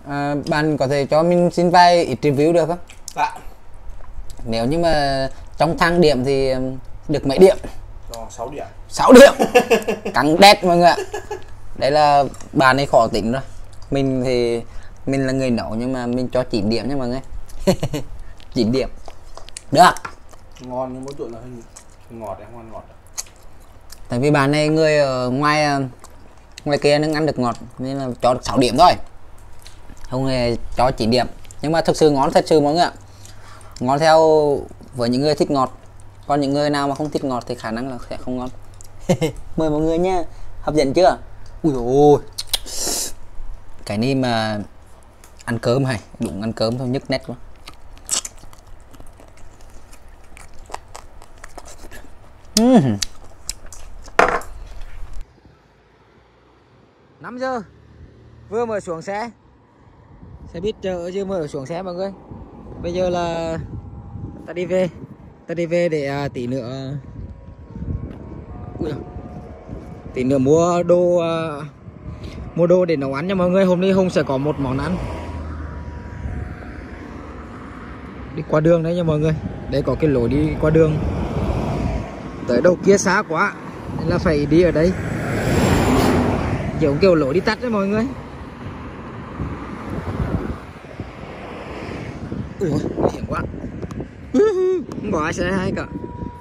Bạn có thể cho mình xin vài ít review được không? Dạ. Nếu như mà trong thang điểm thì được mấy điểm? Cho 6 điểm. 6 điểm. Căng đét mọi người ạ. Đấy là bạn ấy khó tính rồi. Mình thì mình là người nấu nhưng mà mình cho 9 điểm nha mọi người. 9 điểm. Được. Ngon nhưng mỗi tội là hơi ngọt đấy, ngon ngọt. Tại vì bạn này người ở ngoài kia nó ăn được ngọt nên là cho được 6 điểm thôi. Không hề cho 9 điểm. Nhưng mà thực sự ngon thật sự mọi người ạ. Ngon theo với những người thích ngọt. Còn những người nào mà không thích ngọt thì khả năng là sẽ không ngon. Mời mọi người nha. Hấp dẫn chưa? Ui ôi. Cái này mà ăn cơm hay, đúng ăn cơm thôi nhức nét quá. 5 giờ vừa mở xuống xe buýt chợ chưa mở xuống xe mọi người. Bây giờ là ta đi về để tí nữa tí nữa mua đồ để nấu ăn nha mọi người. Hôm nay Hùng sẽ có một món ăn. Đi qua đường đấy nha mọi người. Đây có cái lối đi qua đường. Tới đầu kia xa quá nên là phải đi ở đây. Giống kiểu lối đi tắt đấy mọi người. Ui ôi, nguy hiểm quá. Không có ai xe hay cả.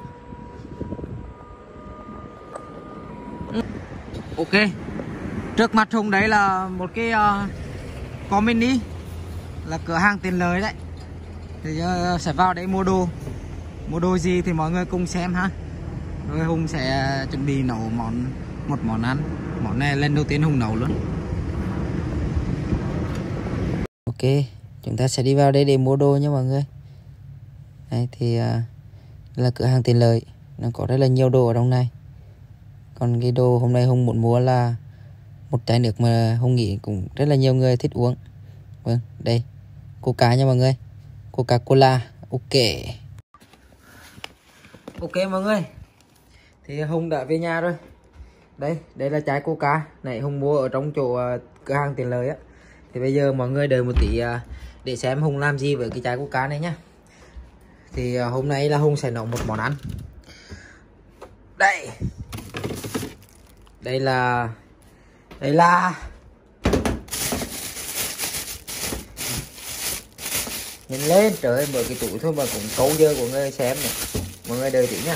Ok. Trước mặt Hùng đấy là một cái có mini là cửa hàng tiện lợi đấy. Thì giờ sẽ vào đấy mua đồ. Mua đồ gì thì mọi người cùng xem ha. Rồi Hùng sẽ chuẩn bị nấu một món ăn. Món này lần đầu tiên Hùng nấu luôn. Ok, chúng ta sẽ đi vào đây để mua đồ nha mọi người. Đây thì là cửa hàng tiện lợi. Nó có rất là nhiều đồ ở trong này. Còn cái đồ hôm nay Hùng muốn mua là một chai nước mà Hùng nghĩ cũng rất là nhiều người thích uống. Vâng, đây Coca nha mọi người. Coca-Cola. Ok. Ok mọi người. Thì Hùng đã về nhà rồi. Đây là chai Coca. Này Hùng mua ở trong chỗ cửa hàng tiện lợi á. Thì bây giờ mọi người đợi một tí để xem Hùng làm gì với cái chai Coca này nhá. Thì hôm nay là Hùng sẽ nấu một món ăn. Đây là nhìn lên, trời ơi, mở cái túi thôi mà cũng câu dơ của người xem này. Mọi người đợi tí nha.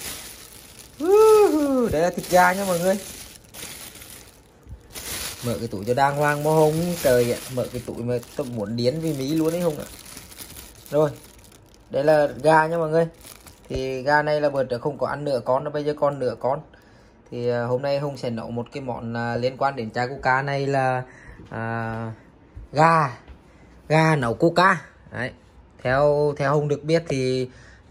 Đây là thịt gà nha mọi người. Mở cái túi cho đàng hoàng mà Hùng trời ạ. Mở cái túi mà tôi muốn điên vì Mỹ luôn đấy Hùng ạ. Rồi, đây là gà nha mọi người. Thì gà này là bữa trước không có ăn nửa con, bây giờ còn nửa con. Thì hôm nay Hùng sẽ nấu một cái món liên quan đến chai Coca này là gà nấu Coca. Đấy. Theo Hùng được biết thì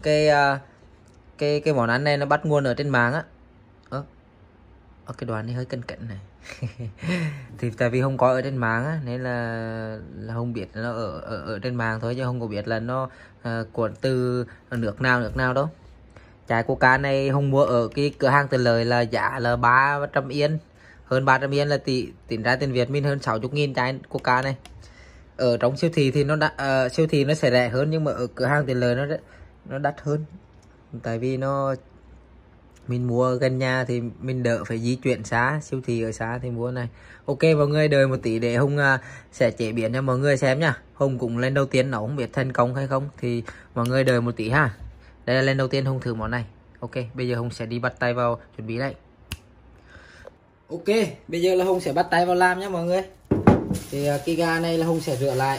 cái món ăn này nó bắt nguồn ở trên mạng á. Cái đoạn này hơi cẩn cẩn này. Thì tại vì Hùng có ở trên mạng á nên là Hùng biết nó ở trên mạng thôi, chứ Hùng có biết là nó cuốn từ nước nào đâu. Chai Coca này Hùng mua ở cái cửa hàng tiện lợi là giá là 300 yên. Hơn 300 yên là tính ra tiền Việt mình hơn 60.000 chai Coca này. Ở trong siêu thị thì siêu thị nó sẽ rẻ hơn, nhưng mà ở cửa hàng tiện lợi nó đắt hơn. Tại vì mình mua gần nhà thì mình đỡ phải di chuyển xa, siêu thị ở xa thì mua này. Ok mọi người đợi một tí để Hùng sẽ chế biến cho mọi người xem nha. Hùng cũng lần đầu tiên nấu, không biết thành công hay không thì mọi người đợi một tí ha. Đây là lần đầu tiên Hùng thử món này. Ok, bây giờ Hùng sẽ đi bắt tay vào chuẩn bị đây. Ok, bây giờ là Hùng sẽ bắt tay vào làm nhé mọi người. Thì cái gà này là Hùng sẽ rửa lại.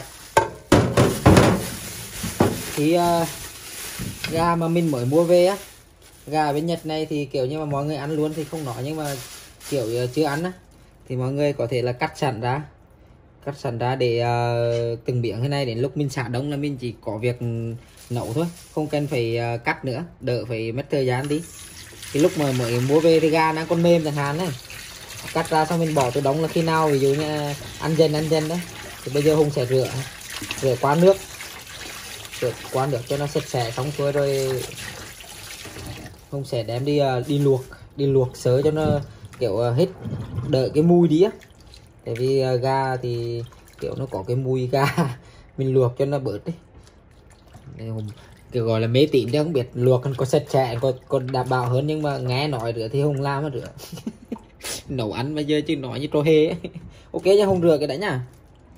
Thì gà mà mình mới mua về á, gà bên Nhật này thì kiểu như mà mọi người ăn luôn thì không nói, nhưng mà kiểu chưa ăn á thì mọi người có thể là cắt sẵn ra để từng miếng thế này, đến lúc mình xả đông là mình chỉ có việc nấu thôi, không cần phải cắt nữa, đỡ phải mất thời gian đi. Cái lúc mà mới mua về thì gà nó còn mềm chẳng hạn này, cắt ra xong mình bỏ từ đống là khi nào ví dụ như ăn dần đấy. Thì bây giờ Hùng sẽ rửa qua nước cho nó sạch sẽ xong xuôi rồi Hùng sẽ đem đi luộc sớ cho nó kiểu hết đợi cái mùi đi á. Tại vì gà thì kiểu nó có cái mùi gà mình luộc cho nó bớt đi. Kiểu gọi là mê tín chứ không biết luộc có sạch sẽ còn đảm bảo hơn, nhưng mà nghe nói rửa thì Hùng làm rửa. Nấu ăn bây giờ chứ nói như trò hề ấy. Ok nha, Hùng rửa cái đấy nhá.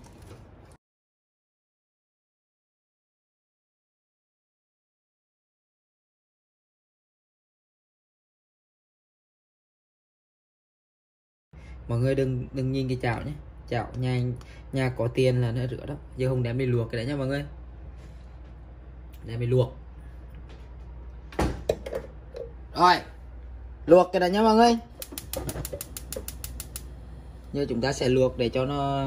Mọi người đừng nhìn cái chảo nhé, chảo nhà có tiền là nó rửa đó. Giờ Hùng đem đi luộc cái đấy nha mọi người, đem đi luộc. Rồi luộc cái đấy nha mọi người. Giờ chúng ta sẽ luộc để cho nó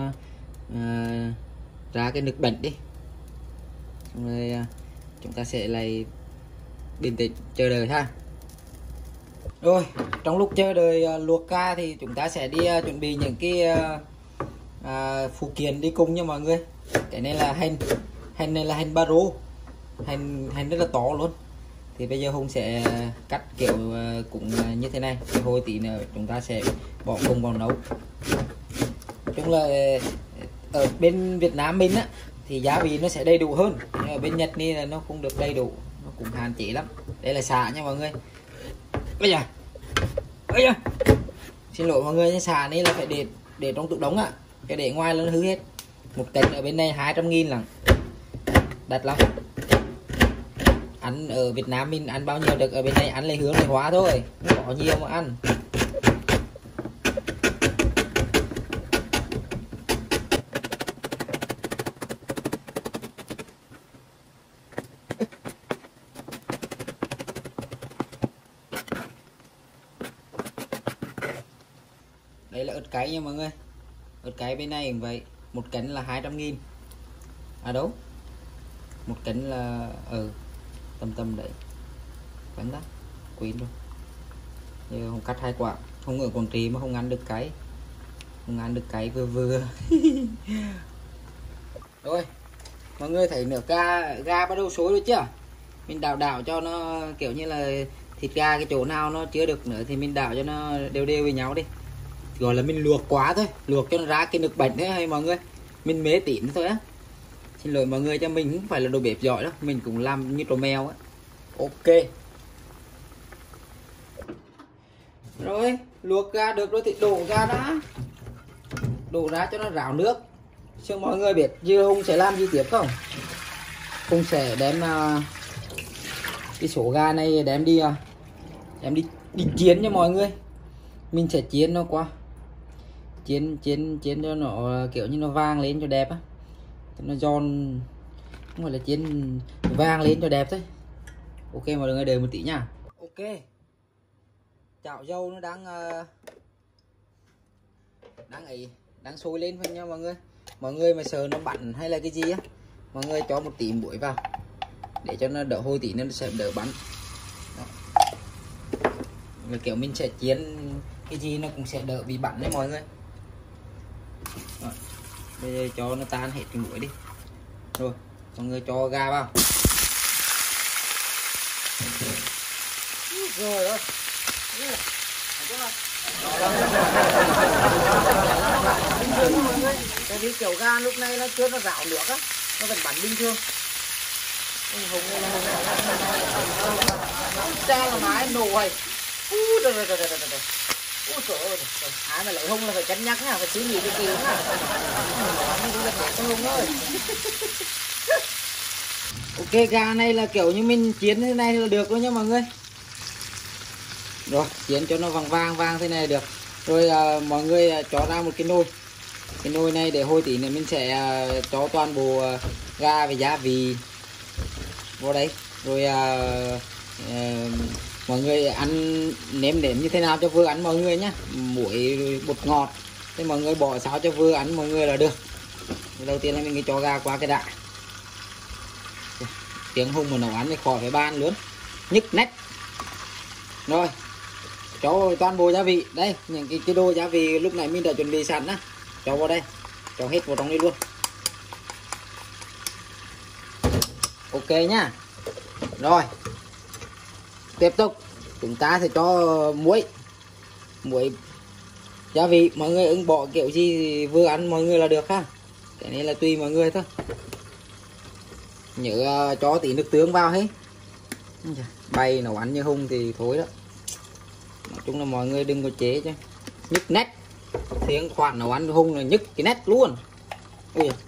ra cái nước bẩn đi, xong rồi chúng ta sẽ lại bình tĩnh chờ đợi ha. Rồi trong lúc chờ đợi luộc ca thì chúng ta sẽ đi chuẩn bị những cái phụ kiện đi cùng nha mọi người. Cái này là hành này là hành baro, hành rất là to luôn. Thì bây giờ Hùng sẽ cắt kiểu cũng như thế này, thì hồi tí nữa chúng ta sẽ bỏ cùng vào nấu. Nói chung là ở bên Việt Nam mình á thì giá vị nó sẽ đầy đủ hơn, nhưng ở bên Nhậtนี่là nó không được đầy đủ, nó cũng hạn chế lắm. Đây là xả nha mọi người. Bây giờ xin lỗi mọi người, xả này là phải để trong tủ đống á, cái để ngoài là nó hư hết. Một cân ở bên này 200.000 lần, đắt lắm. Ăn ở Việt Nam mình ăn bao nhiêu được, ở bên này ăn lấy hương lấy hóa thôi, không có nhiều mà ăn. Đây là ớt cay nha mọi người, ớt cay bên này cũng vậy, một cân là 200.000. À đâu, một cân là tầm đấy, cân đó quên luôn. Giờ không cắt 2 quả, không ở Quảng Trị mà không ăn được cay, không ăn được cay vừa. Rồi mọi người thấy nửa gà bắt đầu sôi rồi chưa? Mình đảo cho nó kiểu như là thịt gà cái chỗ nào nó chưa được nữa thì mình đảo cho nó đều với nhau đi. Gọi là mình luộc quá thôi, luộc cho nó ra cái nước bẩn thế hay mọi người, mình mê tín thôi á. Xin lỗi mọi người, cho mình không phải là đồ bếp giỏi đâu, mình cũng làm như trò mèo á. Ok rồi, luộc ra được rồi thì đổ ra cho nó ráo nước. Xong mọi người biết giờ Hùng sẽ làm gì tiếp không? Hùng sẽ đem cái số gà này đem đi chiên nha mọi người. Mình sẽ chiên nó qua, chiên cho nó kiểu như nó vàng lên cho đẹp á, nó giòn, không phải là chiên vàng lên cho đẹp thôi. Ok mọi người đợi một tí nha. Ok, chảo dầu nó đang sôi lên thôi nha mọi người. Mọi người mà sợ nó bắn hay là cái gì á, mọi người cho một tí muối vào để cho nó đỡ hôi, tí nó sẽ đỡ bắn. Rồi kiểu mình sẽ chiên cái gì nó cũng sẽ đỡ bị bắn đấy mọi người. Rồi, bây giờ cho nó tan hết cái muối đi. Rồi mọi người cho gà vào. Rồi ơi, cái đi kiểu ga lúc này nó chưa nó ráo nước á, nó vẫn bắn bình thường. Hùng cha là mái nổ rồi. Rồi. Trời ơi, ai mà lấy Hùng là phải cân nhắc nha, phải suy nghĩ cái kỹ nha. Hùng ơi. Ok, gà này là kiểu như mình chiên thế này là được rồi nha mọi người. Rồi chiên cho nó vàng thế này được. Rồi mọi người cho ra một cái nồi này để hồi tí nữa mình sẽ cho toàn bộ gà và gia vị vô đấy. Rồi mọi người ăn nếm như thế nào cho vừa ăn mọi người nhé. Muối bột ngọt thì mọi người bỏ sao cho vừa ăn mọi người là được. Đầu tiên là mình cho gà qua cái đã. Tiếng Hùng mà nấu ăn thì khỏi phải bàn luôn, nhức nách. Rồi cho toàn bộ gia vị đây, những cái đồ gia vị lúc nãy mình đã chuẩn bị sẵn á, cho vào đây, cho hết vào trong đây luôn. Ok nhá. Rồi tiếp tục chúng ta sẽ cho muối gia vị, mọi người ứng bỏ kiểu gì vừa ăn mọi người là được ha. Cái này là tùy mọi người thôi. Nhớ cho tí nước tương vào hết. Bay nấu ăn như Hùng thì thôi đó. Nói chung là mọi người đừng có chế chứ. Nhức nét. Tiếng khoản nấu ăn Hùng là nhức cái nét luôn. Ui da.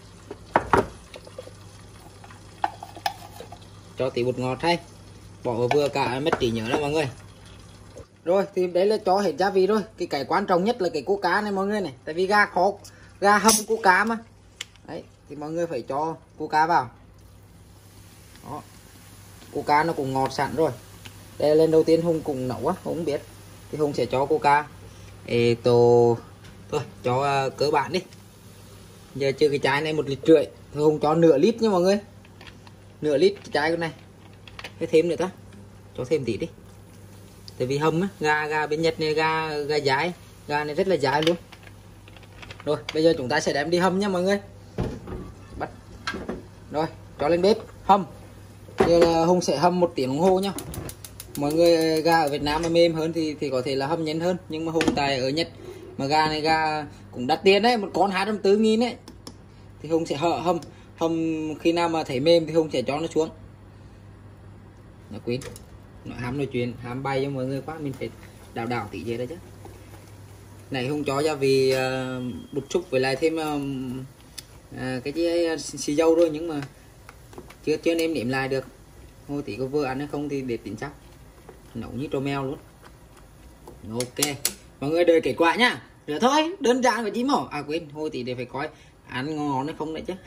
Cho tí bột ngọt hay. Bỏ vừa cả mất trí nhớ đó mọi người. Rồi thì đấy là cho hết gia vị rồi. Cái quan trọng nhất là cái cua cá này mọi người này. Tại vì gà khó, gà hầm cua cá mà. Đấy thì mọi người phải cho cua cá vào. Đó. Cua cá nó cũng ngọt sẵn rồi. Đây là lần đầu tiên Hùng cũng nấu á, Hùng không biết. Thì Hùng sẽ cho cua cá. Thôi cho cơ bản đi. Giờ chưa cái chai này 1,5 lít. Thì Hùng cho nửa lít nha mọi người. Nửa lít cái chai con này. Thế thêm nữa ta. Cho thêm tí đi. Tại vì hầm á, gà bên Nhật này gà dái, gà này rất là dái luôn. Rồi bây giờ chúng ta sẽ đem đi hầm nha mọi người. Bắt. Rồi cho lên bếp hầm. Giờ là Hùng sẽ hầm 1 tiếng đồng hồ nhá. Mọi người gà ở Việt Nam mà mềm hơn thì có thể là hầm nhanh hơn, nhưng mà Hùng tại ở Nhật mà gà này gà cũng đắt tiền đấy, một con 240.000 đấy. Thì Hùng sẽ hầm khi nào mà thấy mềm thì Hùng sẽ cho nó xuống. Nó quên. Nó hám nói chuyện, hám bay cho mọi người quá, mình phải đảo tí vậy đó chứ. Này Hùng cho gia vị bột xúc với lại thêm cái xì dâu rồi, nhưng mà chưa nêm nếm lại được. Hồi tí có vừa ăn hay không thì để tính chắc. Nấu như trâu mèo luôn. Ok, mọi người đợi kết quả nhá. Rồi thôi, đơn giản và chí mỏ. À quên, hồi tí để phải coi ăn ngon hay không đấy chứ.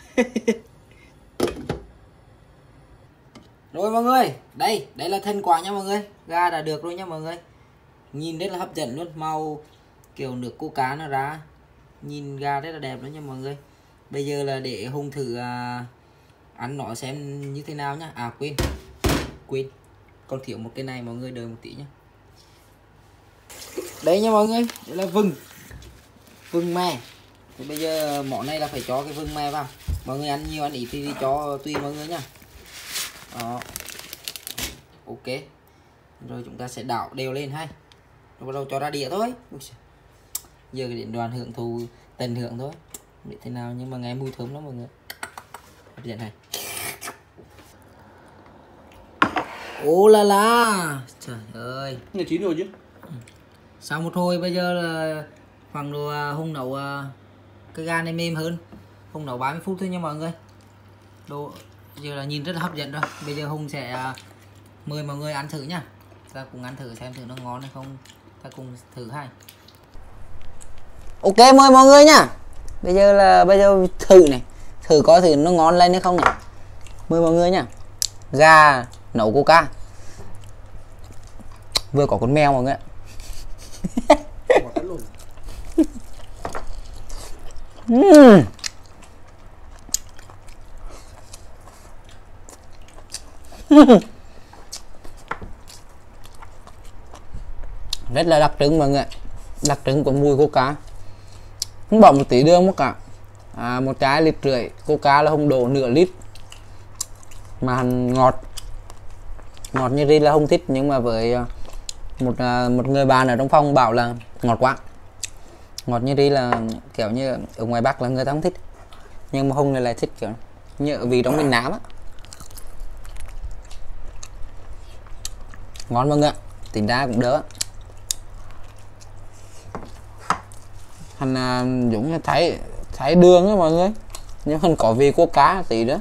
Rồi mọi người, đây là thành quả nha mọi người. Gà đã được rồi nha mọi người. Nhìn rất là hấp dẫn luôn, màu kiểu nước cua cá nó ra. Nhìn gà rất là đẹp đó nha mọi người. Bây giờ là để Hùng thử ăn nó xem như thế nào nhá. À quên. Còn thiếu một cái này, mọi người đợi một tí nhá. Đây nha mọi người, đây là vừng me. Thì bây giờ món này là phải cho cái vừng me vào. Mọi người ăn nhiều ăn ít thì cho tùy mọi người nhá. Đó. Ok. Rồi chúng ta sẽ đảo đều lên hay. Rồi bắt đầu cho ra đĩa thôi. Giờ cái điện đoàn hưởng thụ tận hưởng thôi. Biết thế nào nhưng mà nghe mùi thơm lắm mọi người. Hấp dẫn này. Ô là la. Trời ơi. Nghe chín rồi chứ. Sau một hồi bây giờ là khoảng độ Hùng nấu cái gà này mềm hơn. Hùng nấu 30 phút thôi nha mọi người. Đồ giờ là nhìn rất là hấp dẫn rồi. Bây giờ Hùng sẽ mời mọi người ăn thử nhá. Ta cùng ăn thử xem thử nó ngon hay không. Ta cùng thử hay. Ok, mời mọi người nhá. Bây giờ thử này. Thử coi thử nó ngon lên hay không nhỉ. Mời mọi người nhá. Gà nấu coca. Vừa có con mèo mọi người ạ. Rất là đặc trưng mọi người ạ. Đặc trưng của mùi coca. Không bỏ một tí đường mất cả. Một trái 1,5 lít coca là Hùng đổ nửa lít. Mà ngọt như riêng là Hùng thích, nhưng mà với một người bạn ở trong phòng bảo là ngọt quá. Ngọt như riêng là kiểu như ở ngoài Bắc là người ta không thích, nhưng mà Hùng này lại thích kiểu như vì trong miền Nam á. Ngon mọi người ạ, tính ra cũng đỡ. Hành Dũng như thấy đường á mọi người, nhưng mình có vị của cá tí nữa.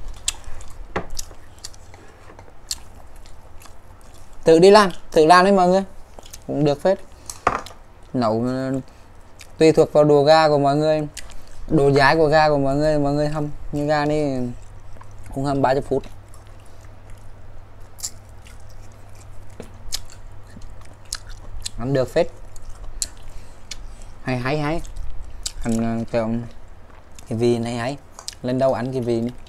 Thử làm đi mọi người, cũng được phết. Nấu tùy thuộc vào đồ gà của mọi người, đồ dái của gà của mọi người hầm. Như gà này cũng hầm 30 phút. Ăn được phết. Hay ăn kiểu cái vị này hay. Lần đầu ăn cái vị này.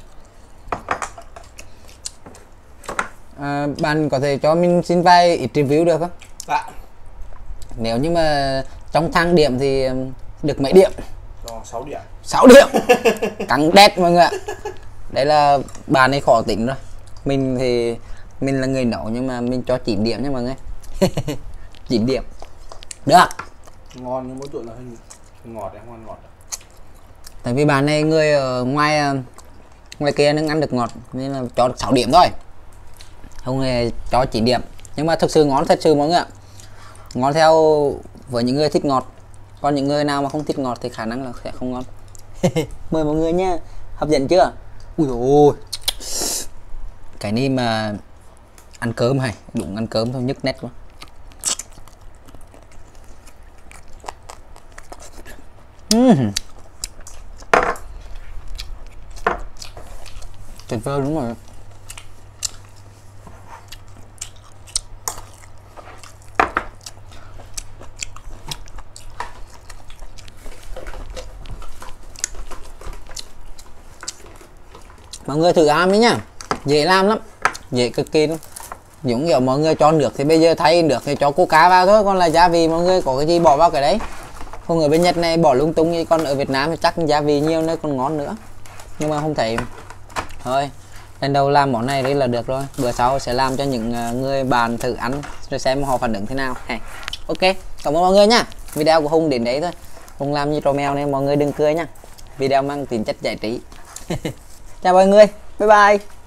Bạn có thể cho mình xin vài ít review được không? Dạ. Nếu như mà trong thang điểm thì được mấy điểm? 6 điểm. 6 điểm. Căng đét mọi người ạ. Đấy là bạn ấy khó tính rồi. Mình thì mình là người nấu nhưng mà mình cho 9 điểm nha mọi người. 9 điểm. Được. Ngon nhưng mỗi tội là hơi ngọt, em không ăn ngọt. Tại vì bạn này người ở ngoài kia nó ăn được ngọt nên là cho được 6 điểm thôi, không hề cho 9 điểm. Nhưng mà thực sự ngon thật sự mọi người ạ, ngon theo với những người thích ngọt, còn những người nào mà không thích ngọt thì khả năng là sẽ không ngon. Mời mọi người nha, hấp dẫn chưa? Ui ôi, cái này mà ăn cơm hay đúng ăn cơm thôi nhức nét quá. Tuyệt vời đúng rồi. Mọi người thử làm đi nhá, dễ làm lắm, dễ cực kỳ luôn. Giống kiểu mọi người cho nước thì bây giờ thay nước thì cho coca vào thôi, còn là gia vị mọi người có cái gì bỏ vào cái đấy. Không, ở bên Nhật này bỏ lung tung, còn ở Việt Nam thì chắc gia vị nhiều nơi còn ngon nữa, nhưng mà không thấy. Thôi lần đầu làm món này đấy là được rồi, bữa sau sẽ làm cho những người bạn thử ăn rồi xem họ phản ứng thế nào. Ok, cảm ơn mọi người nha. Video của Hùng đến đấy thôi, Hùng làm như trò mèo nên mọi người đừng cười nha, video mang tính chất giải trí. Chào mọi người, bye bye.